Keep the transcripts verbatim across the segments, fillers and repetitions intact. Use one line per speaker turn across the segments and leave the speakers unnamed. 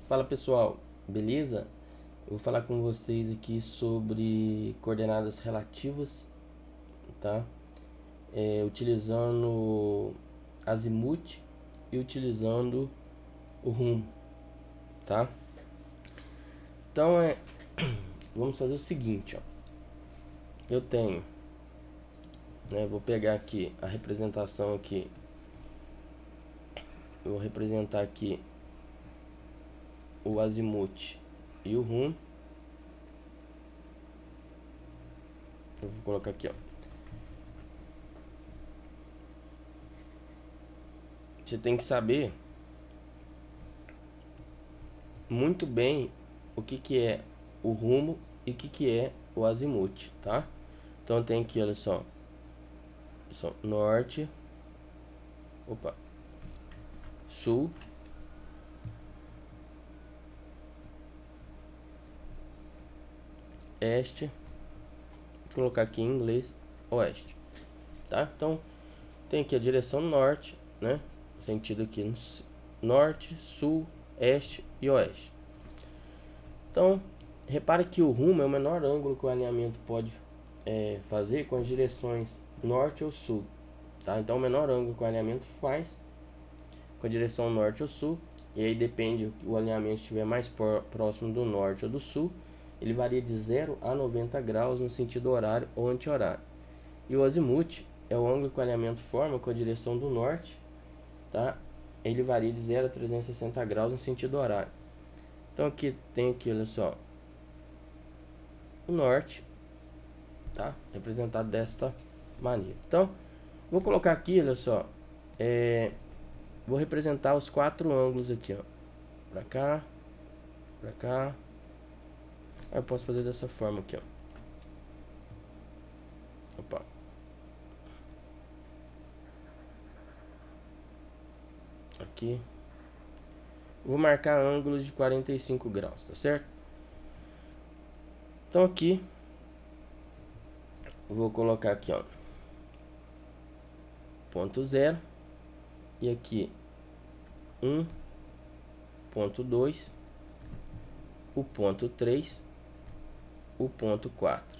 Fala pessoal, beleza? Eu vou falar com vocês aqui sobre coordenadas relativas, tá? É, utilizando azimuth e utilizando o rumo, tá? Então é, vamos fazer o seguinte, ó. Eu tenho, né? Vou pegar aqui a representação aqui. Eu vou representar aqui o azimuth e o rumo. Eu vou colocar aqui, ó. Você tem que saber muito bem o que que é o rumo e o que que é o azimuth, tá? Então tem aqui, olha só, só norte, opa, sul, este, vou colocar aqui em inglês, oeste, tá? Então tem aqui a direção norte, né? Sentido aqui no norte, sul, este e oeste. Então repare que o rumo é o menor ângulo que o alinhamento pode é, fazer com as direções norte ou sul, tá? Então o menor ângulo que o alinhamento faz com a direção norte ou sul, e aí depende, o alinhamento estiver mais próximo do norte ou do sul, ele varia de zero a noventa graus no sentido horário ou anti-horário. E o azimuth é o ângulo que o alinhamento forma com a direção do norte, tá? Ele varia de zero a trezentos e sessenta graus no sentido horário. Então aqui tem aqui, olha só, o norte, tá? Representado desta maneira. Então, vou colocar aqui, olha só, é, vou representar os quatro ângulos aqui, ó, pra cá, pra cá. Aí eu posso fazer dessa forma aqui, ó. Opa. Aqui. Vou marcar ângulos de quarenta e cinco graus, tá certo? Então aqui vou colocar aqui, ó, ponto zero, e aqui um, ponto dois, o ponto três, o ponto quatro.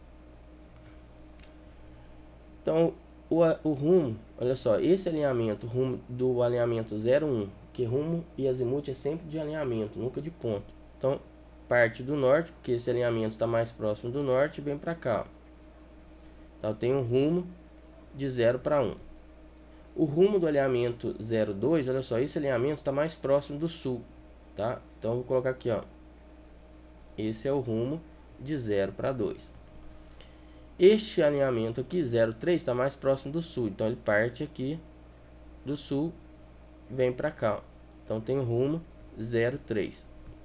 Então o, o rumo, olha só, esse alinhamento, rumo do alinhamento zero, um, que rumo e azimuth é sempre de alinhamento, nunca de ponto. Então parte do norte, porque esse alinhamento está mais próximo do norte, vem para cá, ó. Então tem um rumo de zero para um. O rumo do alinhamento zero, dois, olha só, esse alinhamento está mais próximo do sul, tá? Então vou colocar aqui, ó, esse é o rumo de zero para dois. Este alinhamento aqui, zero, três, está mais próximo do sul, então ele parte aqui do sul, vem para cá, ó. Então tem o rumo zero, três.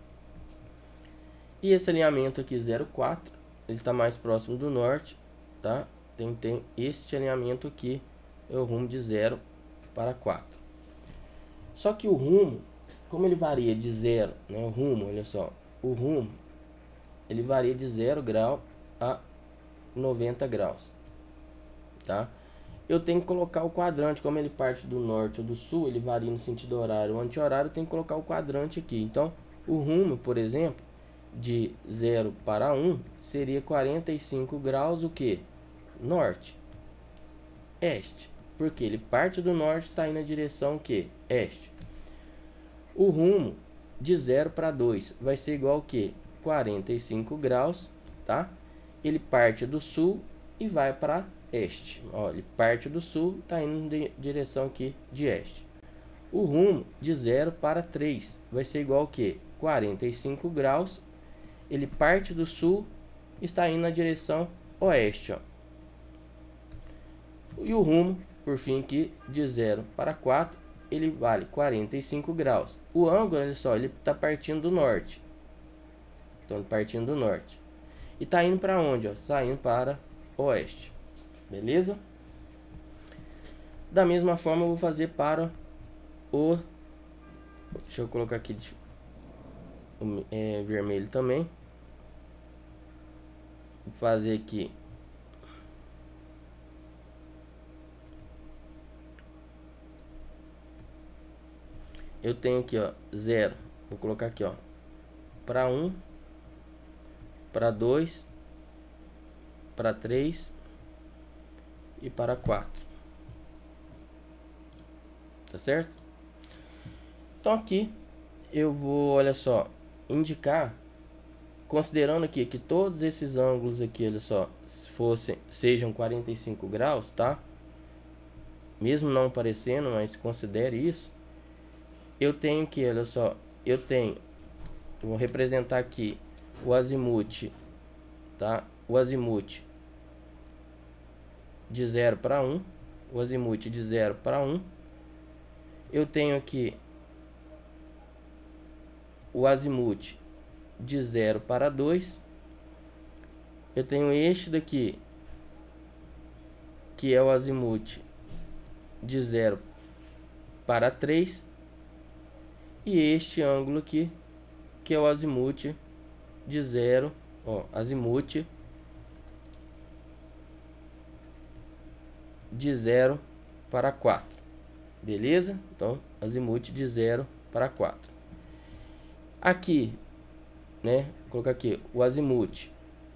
E esse alinhamento aqui, zero, quatro, ele está mais próximo do norte, tá? Tem, tem este alinhamento aqui, é o rumo de zero para quatro. Só que o rumo, como ele varia de zero, né? O rumo, olha só, o rumo, ele varia de zero grau a noventa graus, tá? Eu tenho que colocar o quadrante, como ele parte do norte ou do sul, ele varia no sentido horário ou anti-horário, eu tenho que colocar o quadrante aqui. Então, o rumo, por exemplo, de zero para um, seria quarenta e cinco graus, o que? Norte. Este. Porque ele parte do norte, está indo na direção que? Este. O rumo de zero para dois vai ser igual ao que? quarenta e cinco graus, tá? Ele parte do sul e vai para este. Ó, ele parte do sul, está indo em direção aqui de este. O rumo de zero para três vai ser igual ao que? quarenta e cinco graus. Ele parte do sul e está indo na direção oeste, ó. E o rumo, por fim, aqui de zero para quatro, ele vale quarenta e cinco graus. O ângulo, olha só, ele está partindo do norte. Então, partindo do norte. E está indo para onde? Está indo para oeste. Beleza? Da mesma forma, eu vou fazer para o... Deixa eu colocar aqui de, é, vermelho também. Vou fazer aqui... Eu tenho aqui, ó, zero vou colocar aqui, ó, para um, para dois, para três e para quatro. Tá certo? Então aqui eu vou, olha só, indicar, considerando aqui que todos esses ângulos aqui, olha só, fossem, sejam quarenta e cinco graus, tá? Mesmo não parecendo, mas considere isso. Eu tenho que, olha só, eu tenho, vou representar aqui o azimuth, tá? O azimuth de zero para um, o azimuth de zero para um. Eu tenho aqui o azimuth de zero para dois. Eu tenho este daqui, que é o azimuth de zero para três. E este ângulo aqui, que é o azimuth de zero, ó, azimuth de zero para quatro. Beleza? Então, azimuth de zero para quatro. Aqui, né, vou colocar aqui o azimuth.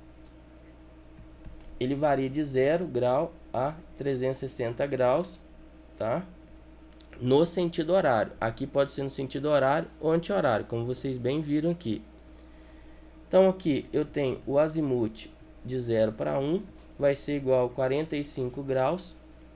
Ele varia de zero grau a trezentos e sessenta graus, tá? No sentido horário. Aqui pode ser no sentido horário ou anti-horário, como vocês bem viram aqui. Então aqui eu tenho o azimuth de zero para um, vai ser igual a quarenta e cinco graus.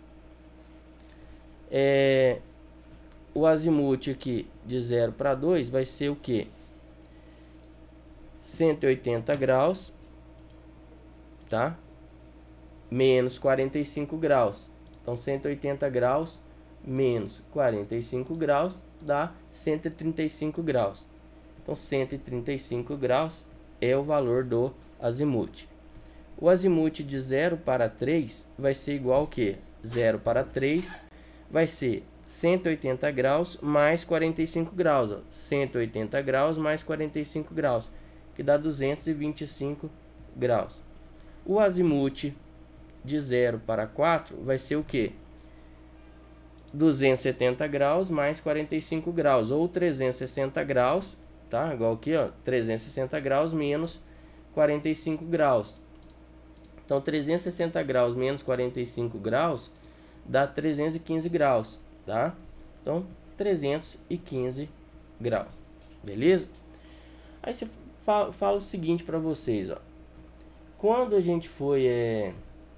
É, o azimuth aqui de zero para dois vai ser o que? cento e oitenta graus, tá? Menos quarenta e cinco graus. Então cento e oitenta graus menos quarenta e cinco graus dá cento e trinta e cinco graus. Então cento e trinta e cinco graus é o valor do azimuth. O azimuth de zero para três vai ser igual ao que? zero para três vai ser cento e oitenta graus mais quarenta e cinco graus. Ó. cento e oitenta graus mais quarenta e cinco graus, que dá duzentos e vinte e cinco graus. O azimuth de zero para quatro vai ser o que? duzentos e setenta graus mais quarenta e cinco graus, ou trezentos e sessenta graus, tá? Igual aqui, ó, trezentos e sessenta graus menos quarenta e cinco graus. Então, trezentos e sessenta graus menos quarenta e cinco graus dá trezentos e quinze graus, tá? Então, trezentos e quinze graus, beleza? Aí você fala, fala o seguinte para vocês, ó. Quando a gente foi é,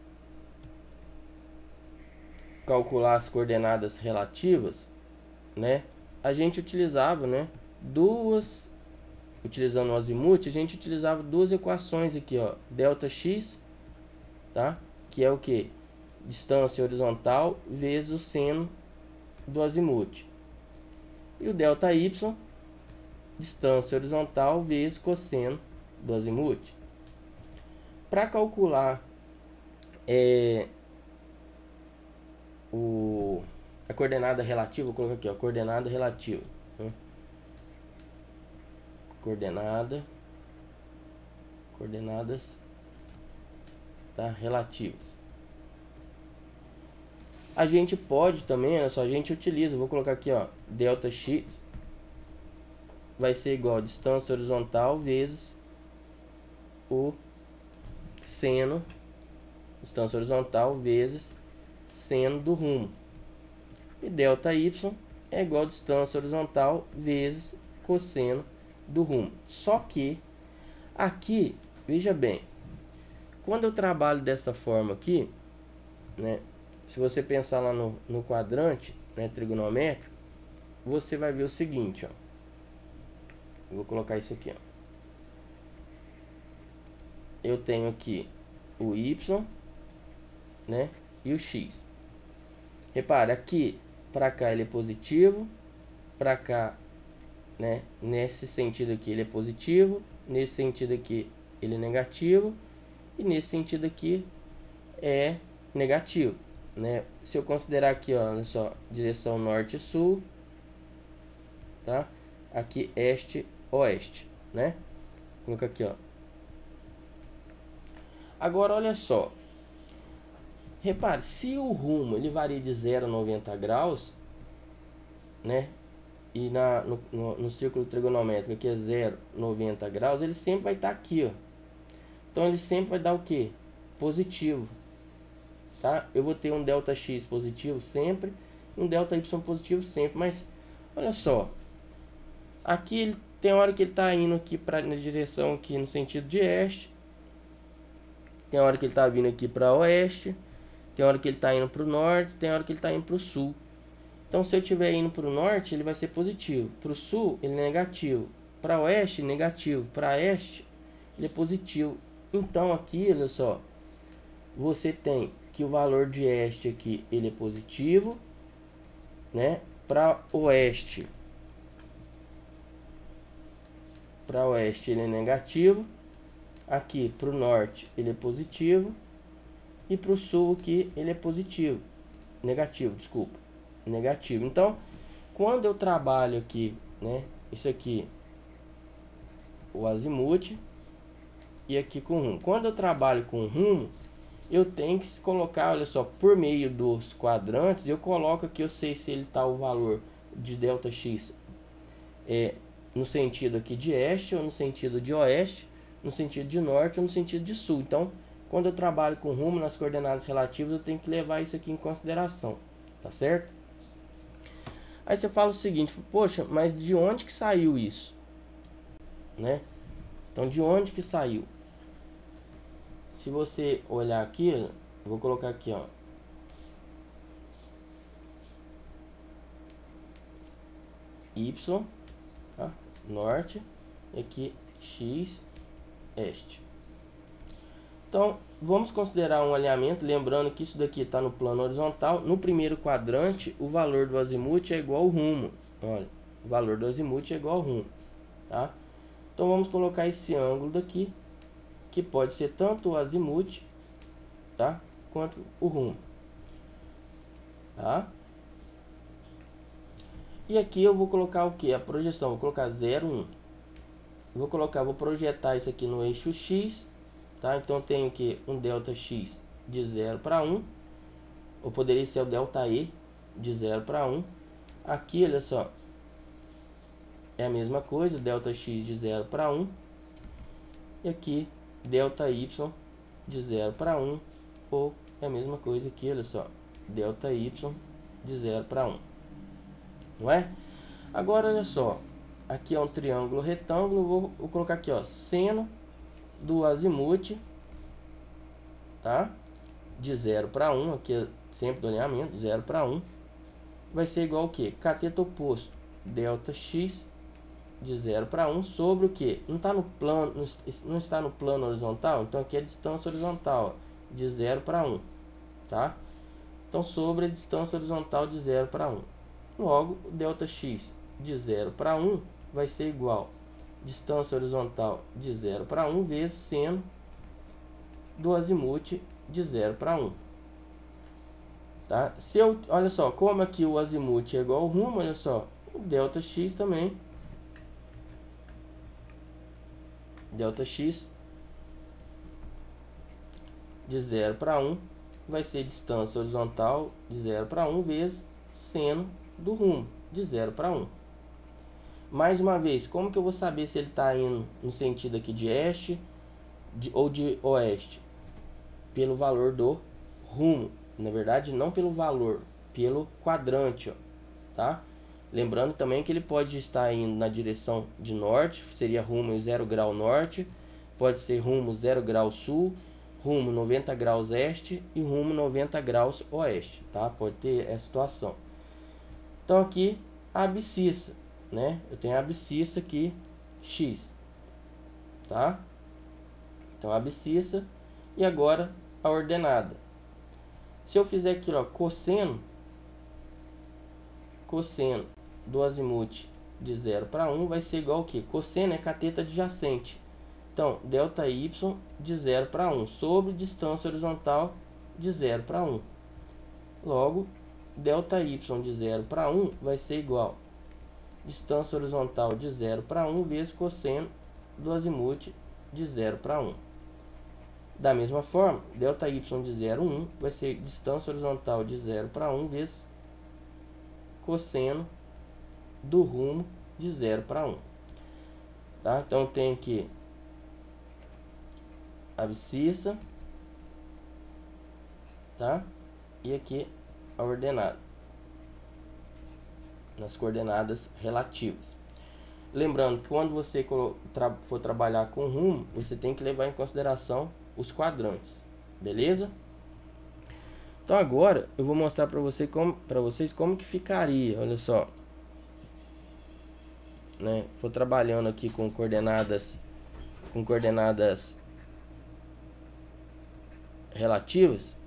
calcular as coordenadas relativas, né? A gente utilizava, né? Duas, utilizando o azimuth, a gente utilizava duas equações aqui, ó. Delta x, tá? Que é o que? Distância horizontal vezes o seno do azimuth. E o delta y, distância horizontal vezes cosseno do azimuth. Para calcular é, o, a coordenada relativa, vou colocar aqui, ó, coordenada relativa. Né? Coordenada, coordenadas, tá, relativas. A gente pode também, olha só, a gente utiliza, vou colocar aqui, ó, delta x vai ser igual a distância horizontal vezes o seno, distância horizontal vezes seno do rumo. E delta y é igual a distância horizontal vezes cosseno do rumo. Só que aqui, veja bem, quando eu trabalho dessa forma aqui, né, se você pensar lá no, no quadrante, né, trigonométrico, você vai ver o seguinte, ó. Eu vou colocar isso aqui, ó. Eu tenho aqui o y, né, e o x. Repare, aqui para cá ele é positivo, para cá, né, nesse sentido aqui ele é positivo, nesse sentido aqui ele é negativo e nesse sentido aqui é negativo, né? Se eu considerar aqui, ó, olha só, direção norte e sul, tá? Aqui este oeste, né? Vou colocar aqui, ó. Agora olha só. Repare, se o rumo ele varia de zero a noventa graus, né? e na, no, no, no círculo trigonométrico aqui é zero, noventa graus, ele sempre vai estar aqui, ó. Então ele sempre vai dar o que? Positivo, tá? Eu vou ter um ΔX positivo sempre, um ΔY positivo sempre, mas olha só, aqui ele tem hora que ele está indo aqui para na direção aqui no sentido de este, tem hora que ele está vindo aqui para oeste, tem hora que ele está indo para o norte, tem hora que ele está indo para o sul. Então se eu estiver indo para o norte, ele vai ser positivo, para o sul ele é negativo, para oeste negativo, para este ele é positivo. Então aqui, olha só, você tem que o valor de este aqui ele é positivo, né? Para oeste, para oeste ele é negativo, aqui para o norte ele é positivo e para o sul aqui ele é positivo, negativo, desculpa, negativo. Então, quando eu trabalho aqui, né? Isso aqui, o azimuth. E aqui com rumo. Quando eu trabalho com rumo, eu tenho que colocar, olha só, por meio dos quadrantes, eu coloco aqui, eu sei se ele está o valor de ΔX é, no sentido aqui de este, ou no sentido de oeste, no sentido de norte, ou no sentido de sul. Então, quando eu trabalho com rumo nas coordenadas relativas, eu tenho que levar isso aqui em consideração, tá certo? Aí você fala o seguinte, poxa, mas de onde que saiu isso? Né? Então, de onde que saiu? Se você olhar aqui, eu vou colocar aqui, ó, Y, tá? Norte, e aqui X, este. Então, vamos considerar um alinhamento, lembrando que isso daqui está no plano horizontal. No primeiro quadrante, o valor do azimuth é igual ao rumo. Olha, o valor do azimuth é igual ao rumo, tá? Então, vamos colocar esse ângulo daqui, que pode ser tanto o azimuth, tá, quanto o rumo, tá? E aqui eu vou colocar o que? A projeção, vou colocar zero, um. Vou colocar, vou projetar isso aqui no eixo X, tá? Então eu tenho que um ΔX de zero para um, ou poderia ser o ΔE de zero para um. Aqui, olha só, é a mesma coisa, ΔX de zero para um. E aqui ΔY de zero para um, ou é a mesma coisa aqui, olha só, ΔY de zero para um, não é? Agora, olha só, aqui é um triângulo retângulo, vou, vou colocar aqui, ó, seno do azimuth, tá? De zero para um, aqui é sempre do alinhamento, zero para um, vai ser igual ao que? Cateto oposto, ΔX de zero para um sobre o que? Não está no plano, não está no plano horizontal, então aqui é a distância horizontal, ó, de zero para um, tá? Então sobre a distância horizontal de zero para um. Logo, o ΔX de zero para um vai ser igual a distância horizontal de zero para um vezes seno do azimuth de zero para um. Tá? Se eu, olha só, como aqui o azimuth é igual ao rumo, olha só, o ΔX também, ΔX de zero para um vai ser distância horizontal de zero para um vezes seno do rumo de zero para um. Mais uma vez, como que eu vou saber se ele está indo no sentido aqui de este de, ou de oeste? Pelo valor do rumo. Na verdade, não pelo valor, pelo quadrante, ó, tá? Lembrando também que ele pode estar indo na direção de norte, seria rumo zero grau norte, pode ser rumo zero grau sul, rumo noventa graus este e rumo noventa graus oeste, tá? Pode ter essa situação. Então aqui a abscissa, né? Eu tenho a abscissa aqui, X, tá? Então a abscissa e agora a ordenada. Se eu fizer aqui, ó, cosseno, cosseno do azimuth de zero para um vai ser igual ao que? Cosseno é cateto adjacente. Então, ΔY de zero para um sobre distância horizontal de zero para um. Logo, ΔY de zero para um vai ser igual a distância horizontal de zero para um vezes cosseno do azimuth de zero para um. Da mesma forma, ΔY de zero, um vai ser distância horizontal de zero para um vezes cosseno do rumo de zero para um. Tá? Então tem aqui abscissa, tá? E aqui a ordenada, nas coordenadas relativas. Lembrando que quando você for trabalhar com rumo, você tem que levar em consideração os quadrantes, beleza? Então agora eu vou mostrar para você como, para vocês como que ficaria. Olha só, né? For trabalhando aqui com coordenadas, com coordenadas relativas,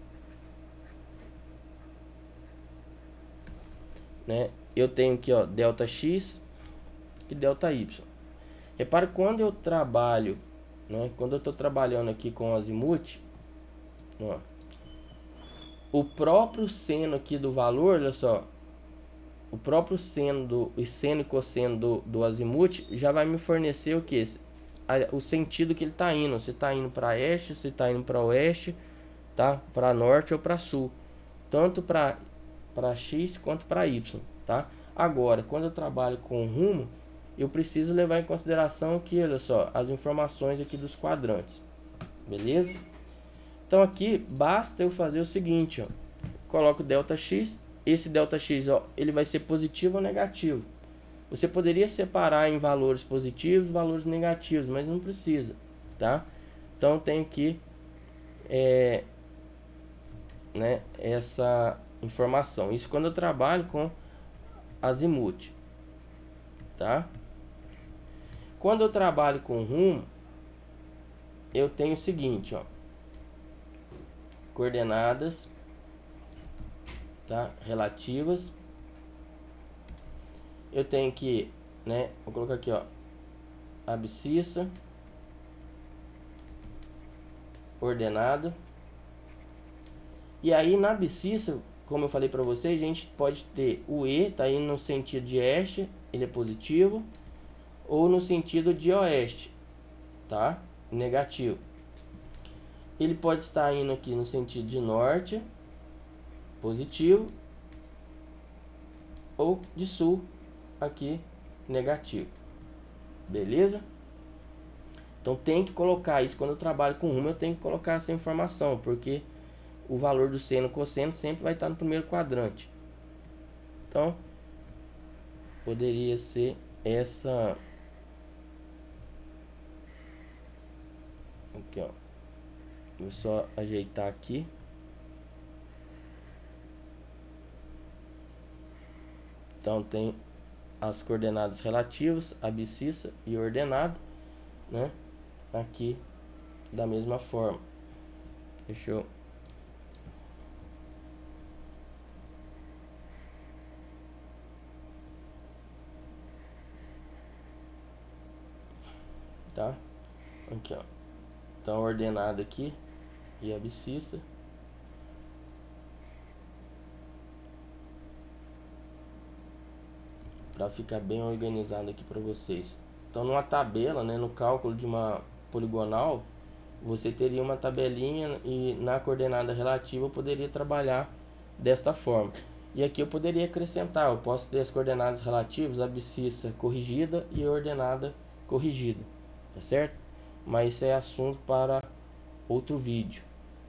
né? Eu tenho aqui, ó, delta x e delta y. Repare quando eu trabalho, né? Quando eu estou trabalhando aqui com azimuth, ó, o próprio seno aqui do valor, olha só, o próprio seno do o seno e cosseno do, do azimuth já vai me fornecer o que? O sentido que ele está indo. Se está indo para este, se está indo para oeste, tá? Para norte ou para sul, tanto para para x quanto para y, tá? Agora, quando eu trabalho com rumo, eu preciso levar em consideração aqui, olha só, as informações aqui dos quadrantes, beleza? Então aqui basta eu fazer o seguinte, ó, coloco delta x, esse delta x, ó, ele vai ser positivo ou negativo. Você poderia separar em valores positivos, valores negativos, mas não precisa, tá? Então tem aqui é, né, essa informação. Isso quando eu trabalho com azimuth, tá? Quando eu trabalho com rumo, eu tenho o seguinte, ó, coordenadas, tá, relativas. Eu tenho que, né, vou colocar aqui, ó, abscissa, ordenado. E aí na abscissa, como eu falei para vocês, a gente pode ter o E, tá indo no sentido de este, ele é positivo, ou no sentido de oeste, tá, negativo. Ele pode estar indo aqui no sentido de norte, positivo, ou de sul, aqui, negativo, beleza? Então tem que colocar isso. Quando eu trabalho com rumo, eu tenho que colocar essa informação, porque o valor do seno e cosseno sempre vai estar no primeiro quadrante. Então poderia ser essa aqui, ó. Vou só ajeitar aqui. Então tem as coordenadas relativas, abscissa e ordenado, né? Aqui da mesma forma. Deixa eu tá? Aqui, ó. Então ordenado aqui e abscissa. Para ficar bem organizado aqui para vocês. Então numa tabela, né, no cálculo de uma poligonal, você teria uma tabelinha e na coordenada relativa eu poderia trabalhar desta forma. E aqui eu poderia acrescentar, eu posso ter as coordenadas relativas, abscissa corrigida e ordenada corrigida, tá certo? Mas isso é assunto para outro vídeo.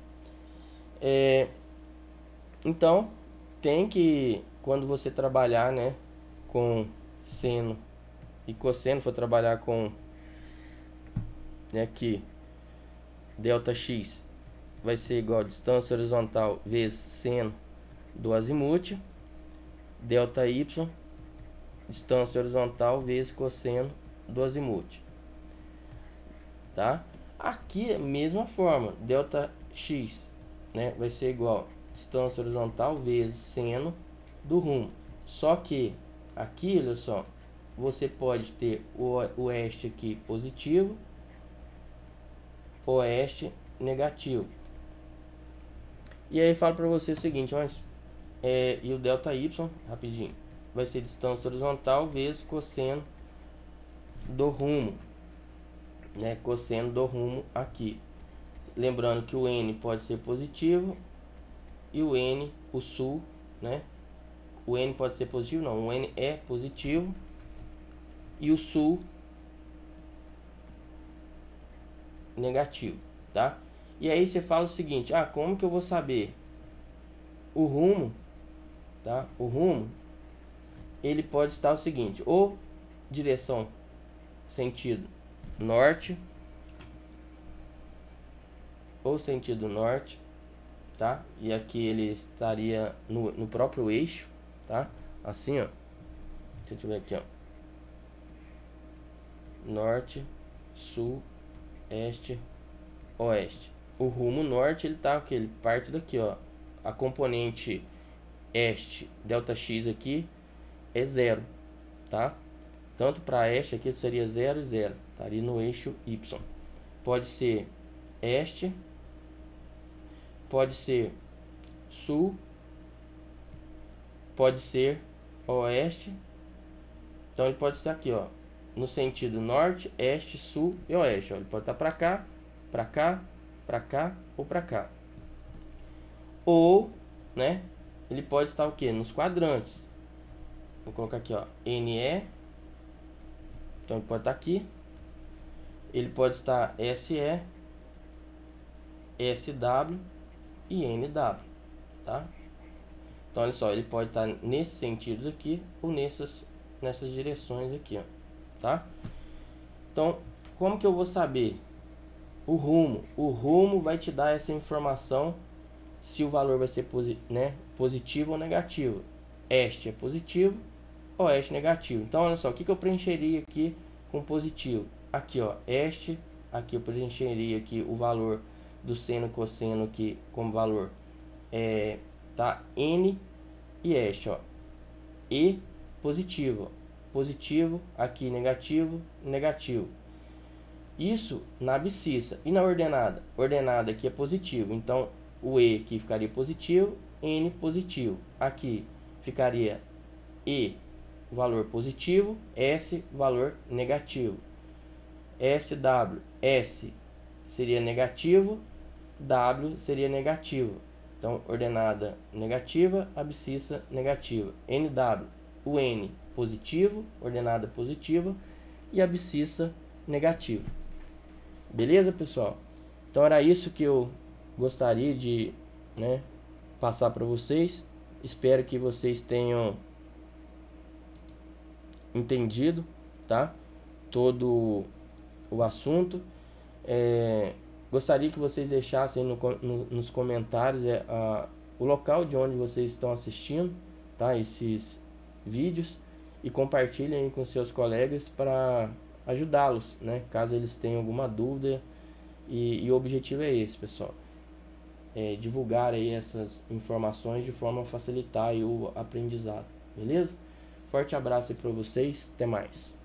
É, então tem que, quando você trabalhar, né, com seno e cosseno, for trabalhar com, né, aqui delta x vai ser igual a distância horizontal vezes seno do azimuth, delta y distância horizontal vezes cosseno do azimuth, tá? Aqui é a mesma forma, delta x, né, vai ser igual a distância horizontal vezes seno do rumo. Só que aqui, olha só, você pode ter o oeste aqui positivo, oeste negativo. E aí falo para você o seguinte, mas é, e o delta y, rapidinho, vai ser distância horizontal vezes cosseno do rumo, né, cosseno do rumo aqui. Lembrando que o n pode ser positivo e o n, o sul, né, o N pode ser positivo? Não, o N é positivo e o sul negativo, tá? E aí você fala o seguinte, ah, como que eu vou saber? O rumo, tá? O rumo, ele pode estar o seguinte, ou direção, sentido norte, ou sentido norte, tá? E aqui ele estaria no, no próprio eixo, tá? Assim, ó. Deixa eu ver aqui, ó. Norte, sul, este, oeste. O rumo norte, ele tá aqui, ele parte daqui, ó. A componente este, delta x aqui, é zero, tá? Tanto para este aqui seria zero e zero, estaria no eixo y. Pode ser este, pode ser sul, pode ser oeste. Então ele pode estar aqui, ó, no sentido norte, este, sul e oeste. Ó. Ele pode estar para cá, para cá, para cá ou para cá. Ou, né, ele pode estar o que? Nos quadrantes. Vou colocar aqui, ó, N E. Então ele pode estar aqui. Ele pode estar S E, S W e N W, tá? Então olha só, ele pode estar nesses sentidos aqui ou nessas nessas direções aqui, ó, tá? Então, como que eu vou saber o rumo? O rumo vai te dar essa informação se o valor vai ser posi né, positivo ou negativo. Este é positivo, oeste negativo. Então olha só, o que que eu preencheria aqui com positivo? Aqui, ó, este, aqui eu preencheria aqui o valor do seno e cosseno aqui como valor é, tá, N e este, ó, E positivo, ó, positivo, aqui negativo, negativo. Isso na abscissa. E na ordenada? Ordenada aqui é positivo, então o E aqui ficaria positivo, N positivo. Aqui ficaria E, valor positivo, S, valor negativo. S W, S seria negativo, W seria negativo. Então, ordenada negativa, abscissa negativa. N W, o N positivo, ordenada positiva e abscissa negativa. Beleza, pessoal? Então, era isso que eu gostaria de, né, passar para vocês. Espero que vocês tenham entendido, tá? Todo o assunto. É, gostaria que vocês deixassem no, no, nos comentários é, a, o local de onde vocês estão assistindo, tá? Esses vídeos, e compartilhem aí com seus colegas para ajudá-los, né? Caso eles tenham alguma dúvida, e, e o objetivo é esse, pessoal, é divulgar aí essas informações de forma a facilitar aí o aprendizado, beleza? Forte abraço aí para vocês, até mais.